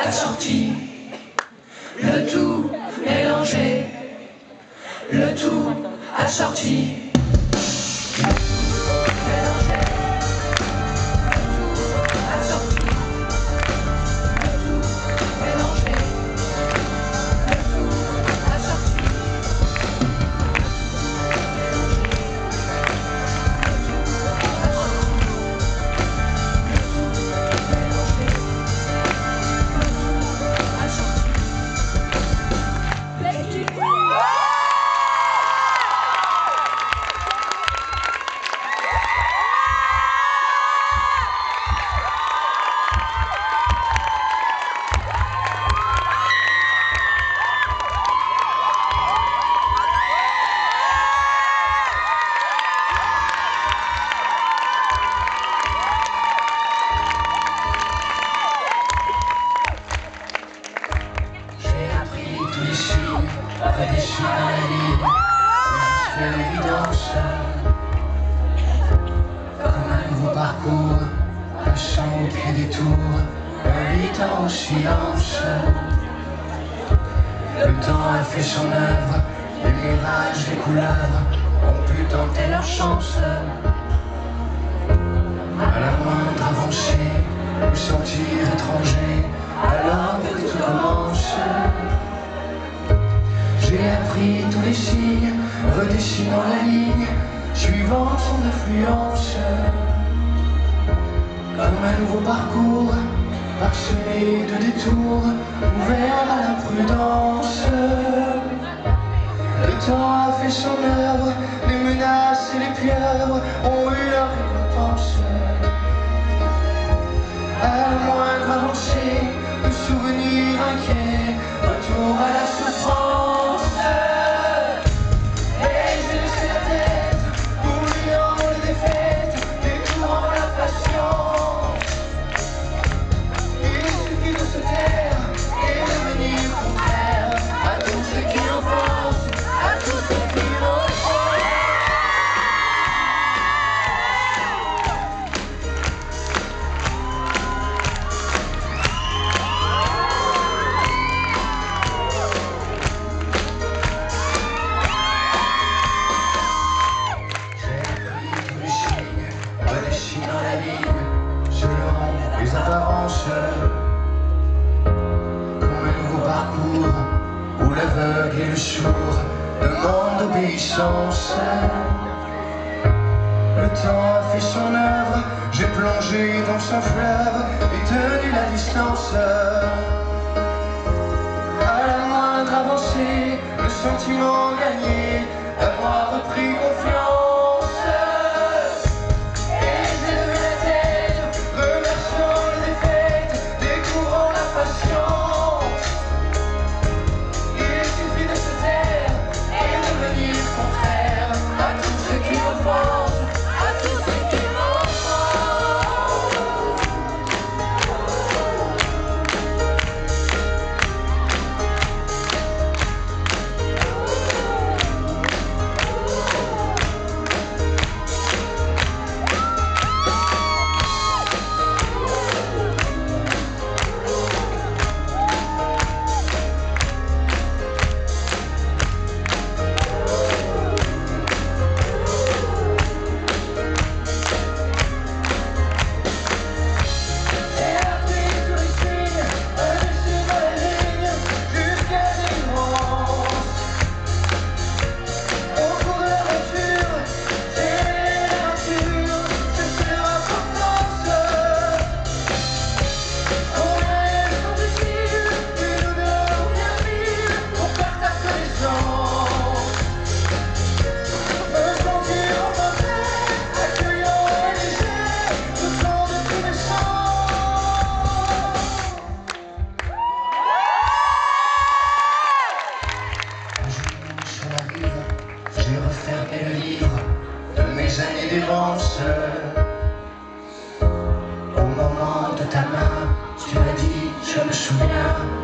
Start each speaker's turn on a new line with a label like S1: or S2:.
S1: assorti, le tout mélangé, le tout assorti. Redessus dans la ligne, c'est l'évidence. Comme un nouveau parcours, passant au pied des tours, invitant au silence. Le temps a fait son œuvre, les mirages, les couleuvres ont pu tenter leur chance. À la moindre avancée, nous sentir étrangers, alors que tout commence. J'ai appris tous les signes, redessinant la ligne, suivant son influence. Comme un nouveau parcours, parsemé de détours, ouvert à l'imprudence. Le temps a fait son œuvre, les menaces et les pieuvres ont eu leur récompense. À la moindre avancée, le souvenir inquiet, retour à la souffrance. Comme un nouveau parcours où l'aveugle et le sourd demandent obéissance. Le temps a fait son œuvre, j'ai plongé dans son fleuve et tenu la distance. À la moindre avancée, le sentiment gagné d'avoir repris confiance. J'ai refermé le livre de mes années d'errance. Au moment de ta main, tu m'as dit, je me souviens.